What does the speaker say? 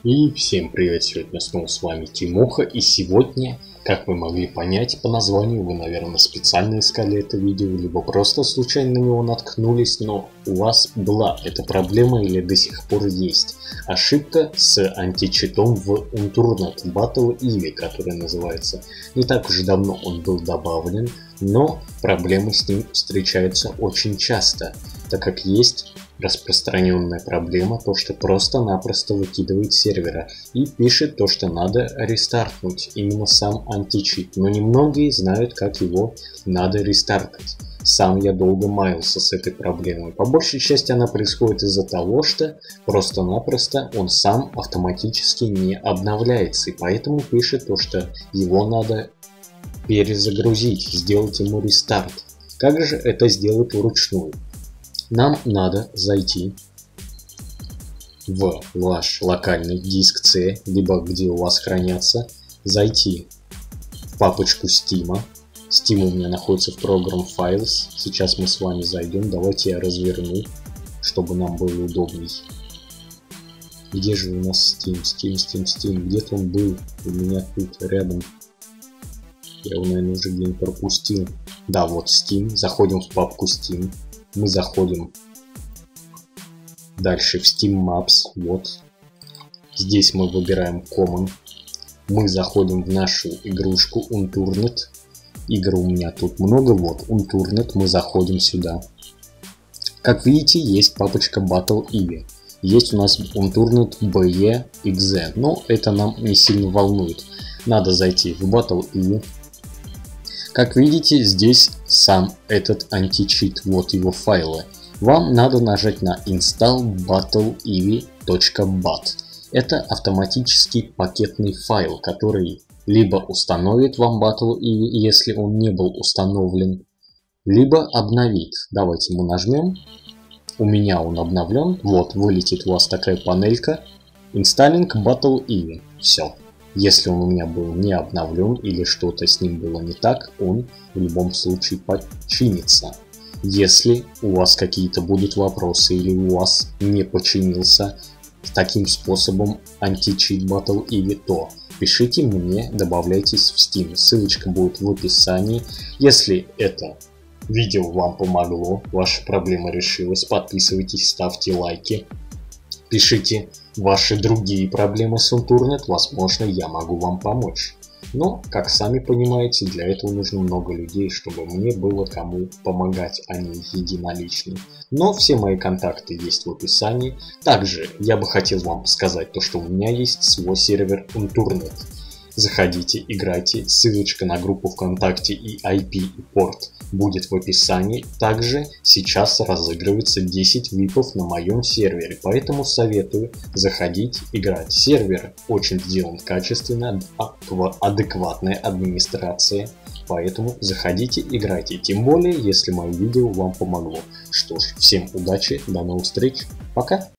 И всем привет, сегодня снова с вами Тимоха, и сегодня, как вы могли понять по названию, вы, наверное, специально искали это видео, либо просто случайно на него наткнулись, но у вас была эта проблема или до сих пор есть ошибка с античитом в Unturned Battle Eevee, который называется. Не так уж давно он был добавлен, но проблемы с ним встречаются очень часто, так как есть распространенная проблема, то что просто-напросто выкидывает сервера и пишет то, что надо рестартнуть именно сам античит, но немногие знают, как его надо рестартать. Сам я долго маялся с этой проблемой. По большей части она происходит из-за того, что просто-напросто он сам автоматически не обновляется, и поэтому пишет то, что его надо перезагрузить, сделать ему рестарт. Как же это сделать вручную? Нам надо зайти в ваш локальный диск C, либо где у вас хранятся, зайти в папочку Steam. Steam у меня находится в Program Files. Сейчас мы с вами зайдем. Давайте я разверну, чтобы нам было удобней. Где же у нас Steam? Где-то он был у меня тут рядом. Я его, наверное, уже где-нибудь пропустил. Да, вот Steam. Заходим в папку Steam. Мы заходим дальше в Steam Maps, вот. Здесь мы выбираем Common. Мы заходим в нашу игрушку Unturned. Игр у меня тут много, вот Unturned, мы заходим сюда. Как видите, есть папочка Battle Eevee. Есть у нас Unturned BE XZ, но это нам не сильно волнует. Надо зайти в Battle Eevee. Как видите, здесь сам этот античит, вот его файлы. Вам надо нажать на install battleeevee.bat. Это автоматический пакетный файл, который либо установит вам Battle Eevee, если он не был установлен, либо обновит. Давайте мы нажмем. У меня он обновлен. Вот, вылетит у вас такая панелька. Installing Battle Eevee. Все. Если он у меня был не обновлен или что-то с ним было не так, он в любом случае починится. Если у вас какие-то будут вопросы или у вас не починился таким способом античит Battle Eevee, то пишите мне, добавляйтесь в Steam. Ссылочка будет в описании. Если это видео вам помогло, ваша проблема решилась, подписывайтесь, ставьте лайки. Пишите ваши другие проблемы с Unturned, возможно, я могу вам помочь. Но, как сами понимаете, для этого нужно много людей, чтобы мне было кому помогать, а не единолично. Но все мои контакты есть в описании. Также я бы хотел вам сказать то, что у меня есть свой сервер Unturned. Заходите, играйте, ссылочка на группу ВКонтакте и IP и порт будет в описании. Также сейчас разыгрывается 10 випов на моем сервере, поэтому советую заходить, играть. Сервер очень сделан качественно, адекватная администрация, поэтому заходите, играйте. Тем более, если мое видео вам помогло. Что ж, всем удачи, до новых встреч, пока!